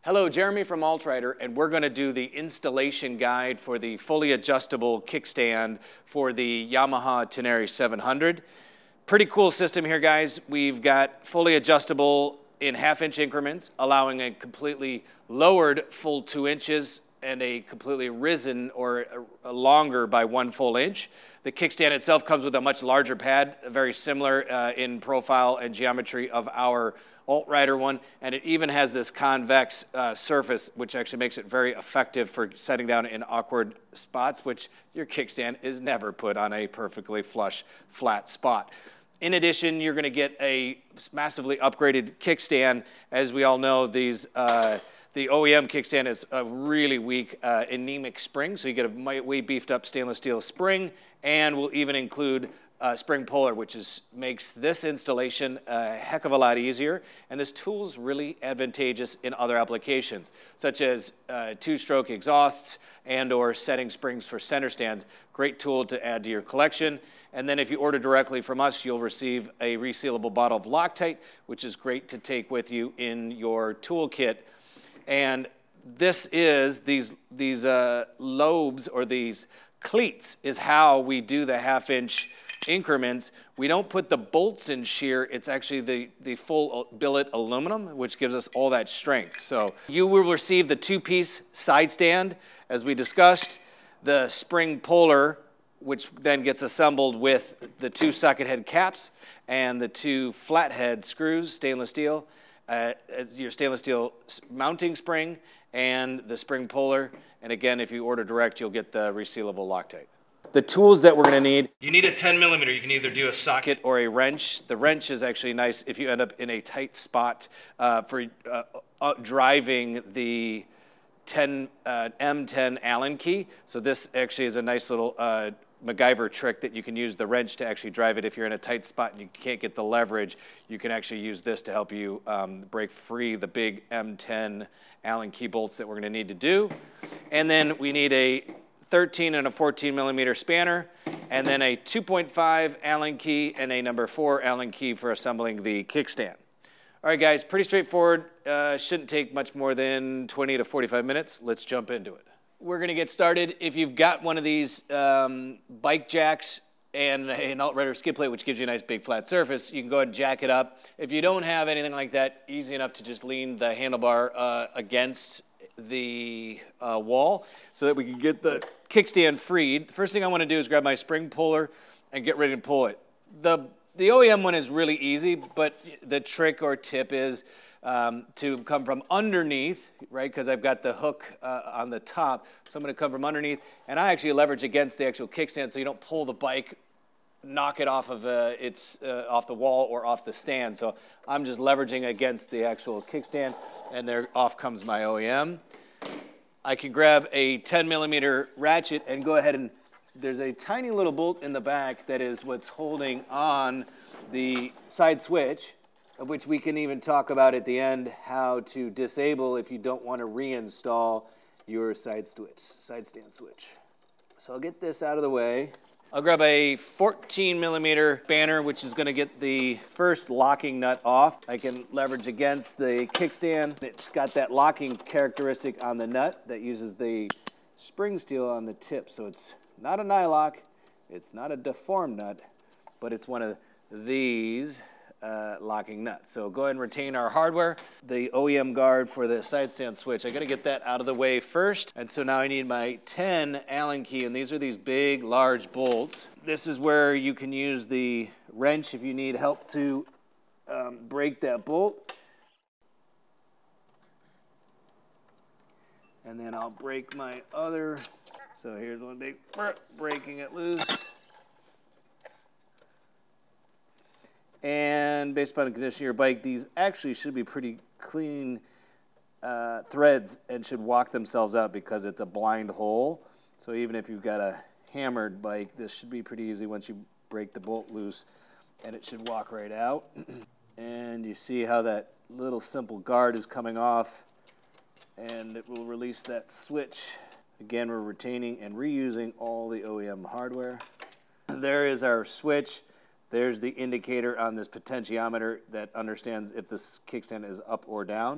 Hello, Jeremy from AltRider, and we're going to do the installation guide for the fully adjustable kickstand for the Yamaha Tenere 700. Pretty cool system here, guys. We've got fully adjustable in half-inch increments, allowing a completely lowered full 2 inches and a completely risen or a longer by 1 full inch. The kickstand itself comes with a much larger pad, very similar in profile and geometry of our AltRider one, and it even has this convex surface, which actually makes it very effective for setting down in awkward spots, which your kickstand is never put on a perfectly flush, flat spot. In addition, you're going to get a massively upgraded kickstand. As we all know, the OEM kickstand is a really weak anemic spring, so you get a way beefed up stainless steel spring, and we'll even include spring puller, which makes this installation a heck of a lot easier. And this tool is really advantageous in other applications, such as 2-stroke exhausts and or setting springs for center stands. Great tool to add to your collection. And then if you order directly from us, you'll receive a resealable bottle of Loctite, which is great to take with you in your toolkit. And this is, these lobes or these cleats is how we do the half-inch increments. We don't put the bolts in shear. It's actually the full billet aluminum, which gives us all that strength. So you will receive the 2-piece side stand, as we discussed, the spring puller, which then gets assembled with the 2 socket head caps and the 2 flathead screws, stainless steel, your stainless steel mounting spring and the spring puller. And again, if you order direct, you'll get the resealable Loctite. The tools that we're going to need, you need a 10mm. You can either do a socket or a wrench. The wrench is actually nice if you end up in a tight spot for driving the M10 Allen key. So this actually is a nice little MacGyver trick that you can use the wrench to actually drive it. If you're in a tight spot and you can't get the leverage, you can actually use this to help you break free the big M10 Allen key bolts that we're going to need to do. And then we need a 13 and a 14mm spanner, and then a 2.5 Allen key and a number 4 Allen key for assembling the kickstand. All right, guys, pretty straightforward. Shouldn't take much more than 20 to 45 minutes. Let's jump into it. We're going to get started. If you've got one of these bike jacks and an AltRider skid plate, which gives you a nice big flat surface, you can go ahead and jack it up. If you don't have anything like that, easy enough to just lean the handlebar against the wall so that we can get the kickstand freed. The first thing I want to do is grab my spring puller and get ready to pull it. The OEM one is really easy, but the trick or tip is to come from underneath, right, because I've got the hook on the top. So I'm going to come from underneath, and I actually leverage against the actual kickstand so you don't pull the bike, knock it off of off the wall or off the stand. So I'm just leveraging against the actual kickstand, and there off comes my OEM. I can grab a 10mm ratchet and go ahead and there's a tiny little bolt in the back that is what's holding on the side switch, of which we can even talk about at the end how to disable if you don't want to reinstall your side stand switch. So I'll get this out of the way. I'll grab a 14mm spanner, which is going to get the first locking nut off. I can leverage against the kickstand. It's got that locking characteristic on the nut that uses the spring steel on the tip. So it's not a nylock, it's not a deformed nut, but it's one of these locking nuts. So go ahead and retain our hardware. The OEM guard for the side stand switch, I got to get that out of the way first. And so now I need my 10 Allen key, and these are these big, large bolts. This is where you can use the wrench if you need help to break that bolt. And then I'll break my other. So here's one big, breaking it loose. And based upon the condition of your bike, these actually should be pretty clean threads and should walk themselves out because it's a blind hole. So even if you've got a hammered bike, this should be pretty easy once you break the bolt loose, and it should walk right out. And you see how that little simple guard is coming off, and it will release that switch. Again, we're retaining and reusing all the OEM hardware. There is our switch. There's the indicator on this potentiometer that understands if this kickstand is up or down.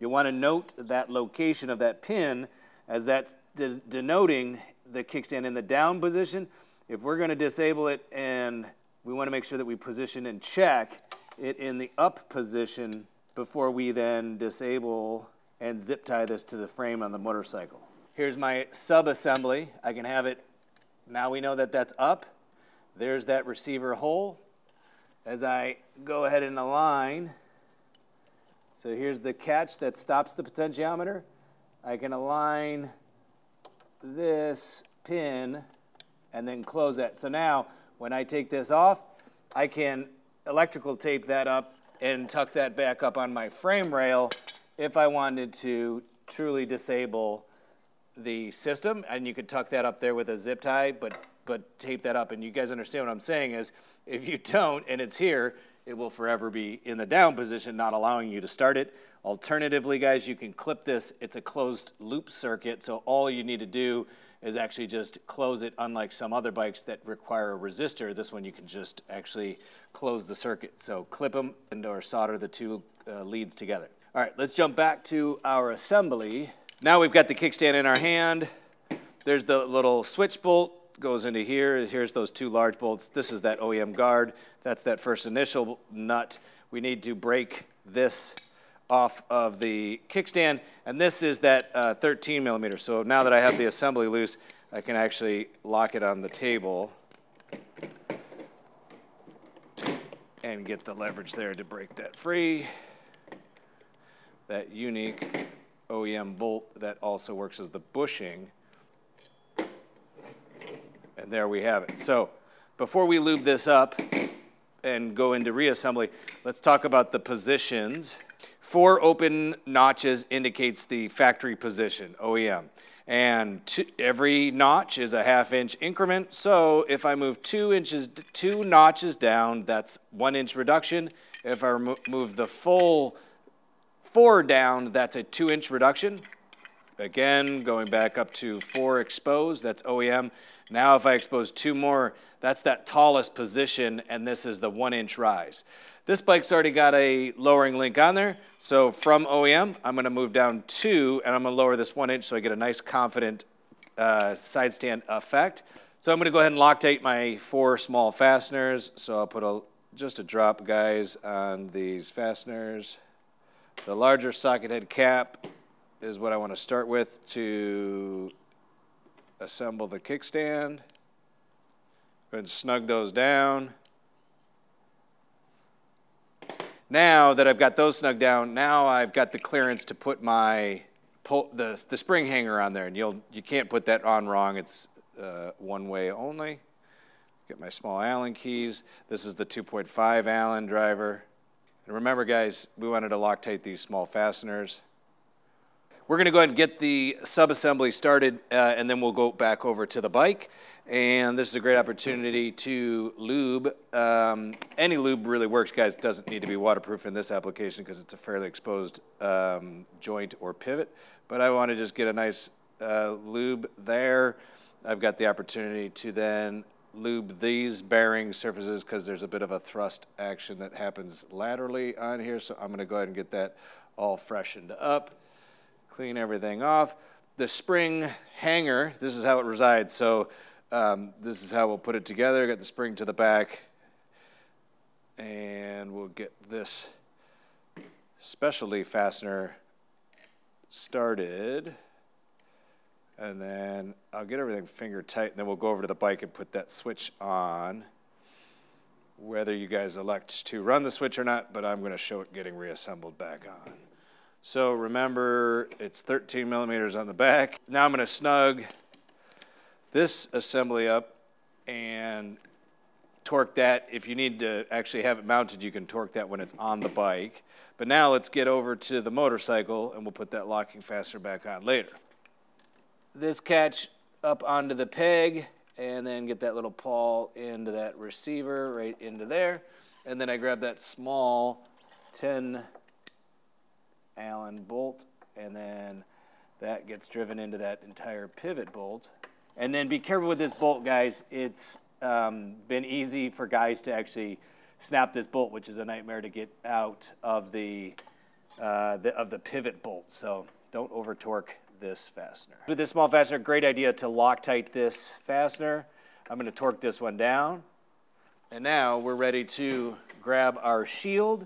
You want to note that location of that pin as that's denoting the kickstand in the down position. If we're going to disable it and we want to make sure that we position and check it in the up position before we then disable and zip tie this to the frame on the motorcycle. Here's my sub-assembly. I can have it, now we know that that's up. There's that receiver hole. As I go ahead and align, so here's the catch that stops the potentiometer. I can align this pin and then close that. So now when I take this off, I can electrical tape that up and tuck that back up on my frame rail if I wanted to truly disable the system. And you could tuck that up there with a zip tie, but tape that up. And you guys understand what I'm saying is if you don't and it's here, it will forever be in the down position, not allowing you to start it. Alternatively, guys, you can clip this. It's a closed loop circuit, so all you need to do is actually just close it, unlike some other bikes that require a resistor. This one you can just actually close the circuit. So clip them and or solder the two leads together. All right, let's jump back to our assembly. Now we've got the kickstand in our hand. There's the little switch bolt, goes into here. Here's those two large bolts. This is that OEM guard. That's that first initial nut. We need to break this off of the kickstand, and this is that 13 millimeter. So now that I have the assembly loose, I can actually lock it on the table and get the leverage there to break that free. That unique OEM bolt that also works as the bushing. And there we have it. So before we lube this up and go into reassembly, let's talk about the positions. 4 open notches indicates the factory position, OEM. And every notch is a 1/2 inch increment. So if I move 2 notches down, that's 1 inch reduction. If I move the full 4 down, that's a 2 inch reduction. Again, going back up to 4 exposed, that's OEM. Now if I expose 2 more, that's that tallest position, and this is the 1 inch rise. This bike's already got a lowering link on there, so from OEM, I'm gonna move down 2, and I'm gonna lower this 1 inch so I get a nice confident side stand effect. So I'm gonna go ahead and Loctite my 4 small fasteners. So I'll put just a drop, guys, on these fasteners. The larger socket head cap is what I wanna start with to assemble the kickstand. Go ahead and snug those down. Now that I've got those snug down, now I've got the clearance to put my the spring hanger on there, and you can't put that on wrong. It's one way only. Get my small Allen keys. This is the 2.5 Allen driver. And remember, guys, we wanted to Loctite these small fasteners. We're going to go ahead and get the sub-assembly started, and then we'll go back over to the bike. And this is a great opportunity to lube. Any lube really works, guys. It doesn't need to be waterproof in this application because it's a fairly exposed joint or pivot. But I want to just get a nice lube there. I've got the opportunity to then lube these bearing surfaces because there's a bit of a thrust action that happens laterally on here. So I'm going to go ahead and get that all freshened up. Clean everything off. The spring hanger, this is how it resides. So this is how we'll put it together. Got the spring to the back. And we'll get this specialty fastener started. And then I'll get everything finger tight, and then we'll go over to the bike and put that switch on. Whether you guys elect to run the switch or not, but I'm going to show it getting reassembled back on. So remember, it's 13 millimeters on the back. Now I'm going to snug this assembly up and torque that. If you need to actually have it mounted, you can torque that when it's on the bike. But now let's get over to the motorcycle, and we'll put that locking fastener back on later. This catch up onto the peg, and then get that little pawl into that receiver right into there. And then I grab that small 10 Allen bolt, and then that gets driven into that entire pivot bolt. And then be careful with this bolt, guys. It's been easy for guys to actually snap this bolt, which is a nightmare to get out of the of the pivot bolt. So don't over torque this fastener. With this small fastener, great idea to Loctite this fastener. I'm going to torque this one down. And now we're ready to grab our shield.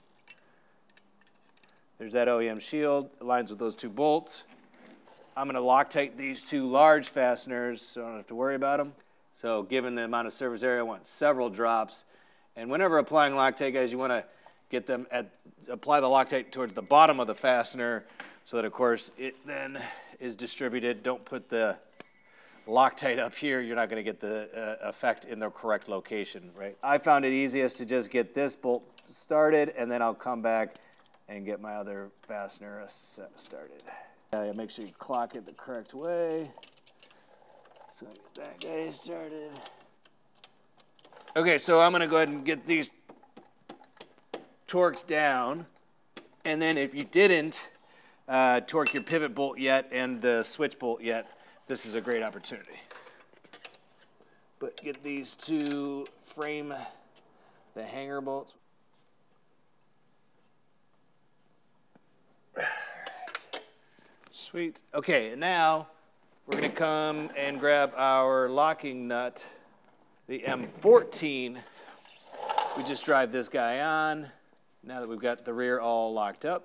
There's that OEM shield, aligns with those two bolts. I'm going to Loctite these two large fasteners so I don't have to worry about them. So given the amount of surface area, I want several drops. And whenever applying Loctite, guys, you want to get them apply the Loctite towards the bottom of the fastener so that, of course, it then is distributed. Don't put the Loctite up here. You're not going to get the effect in the correct location, right? I found it easiest to just get this bolt started, and then I'll come back and get my other fastener started. Make sure you clock it the correct way. So get that guy started. Okay, so I'm going to go ahead and get these torqued down. And then if you didn't torque your pivot bolt yet and the switch bolt yet, this is a great opportunity. But get these to frame the hanger bolts. Sweet. Okay, and now we're going to come and grab our locking nut, the M14. We just drive this guy on now that we've got the rear all locked up.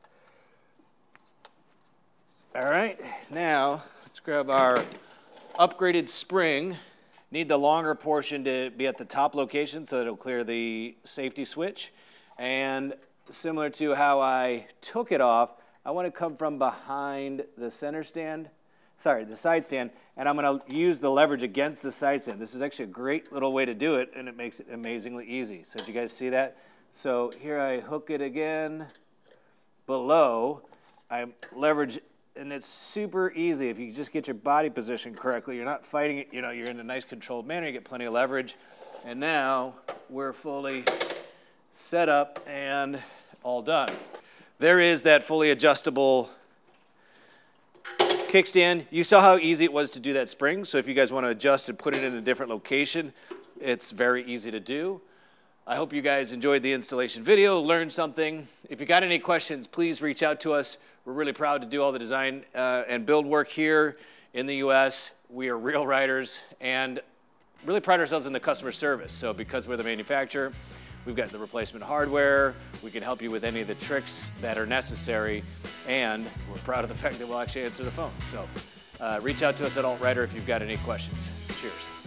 All right, now let's grab our upgraded spring. Need the longer portion to be at the top location so it'll clear the safety switch. And similar to how I took it off, I want to come from behind the center stand, the side stand, and I'm going to use the leverage against the side stand. This is actually a great little way to do it, and it makes it amazingly easy. So did you guys see that? So here I hook it again below. I leverage, and it's super easy. If you just get your body position correctly, you're not fighting it, you're in a nice controlled manner, you get plenty of leverage. And now we're fully set up and all done. There is that fully adjustable kickstand. You saw how easy it was to do that spring, so if you guys want to adjust and put it in a different location, it's very easy to do. I hope you guys enjoyed the installation video, learned something. If you got any questions, please reach out to us. We're really proud to do all the design and build work here in the US. We are real riders and really pride ourselves in the customer service. So because we're the manufacturer, we've got the replacement hardware. We can help you with any of the tricks that are necessary. And we're proud of the fact that we'll actually answer the phone. So reach out to us at AltRider if you've got any questions. Cheers.